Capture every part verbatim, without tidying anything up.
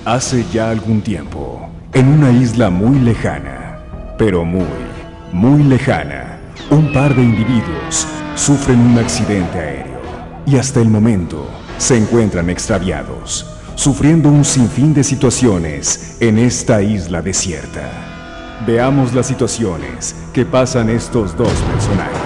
Hace ya algún tiempo, en una isla muy lejana, pero muy, muy lejana, un par de individuos sufren un accidente aéreo y hasta el momento se encuentran extraviados, sufriendo un sinfín de situaciones en esta isla desierta. Veamos las situaciones que pasan estos dos personajes.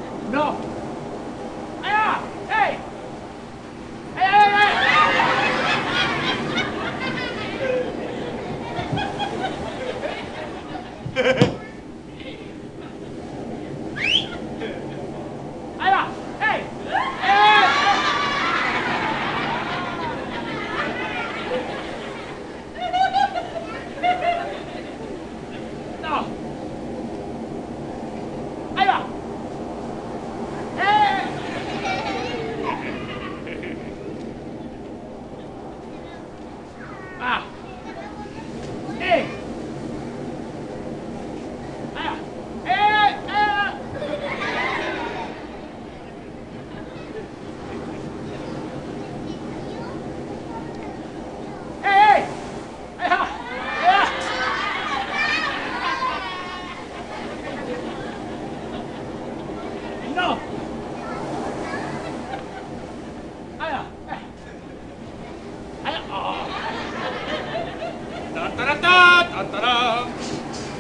No. ¡Allá! ¡Ey! ¡Ey, ey, ey!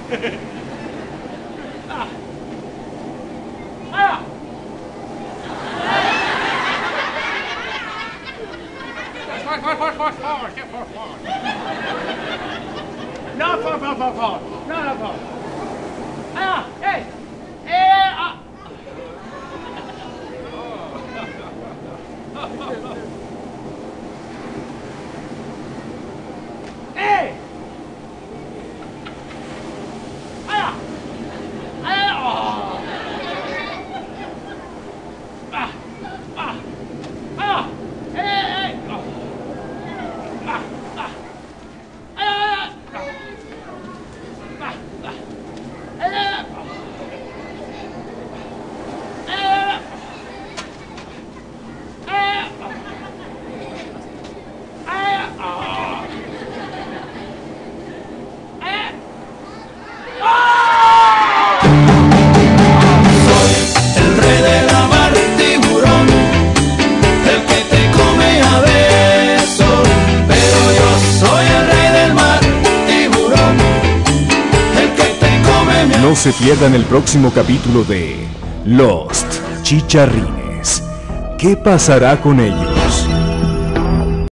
No, for, for, for, for. No, no, for. Ah, hey. Eh, ah. Hey. Ah. Ah, oh. Ah. Ah. Ah. Hey, hey. Oh. Ah. Ah. Ah. El rey de la mar, tiburón, el que te come a besos. Pero yo soy el rey del mar, tiburón, el que te come mi... No se pierdan el próximo capítulo de Lost Chicharrines. ¿Qué pasará con ellos?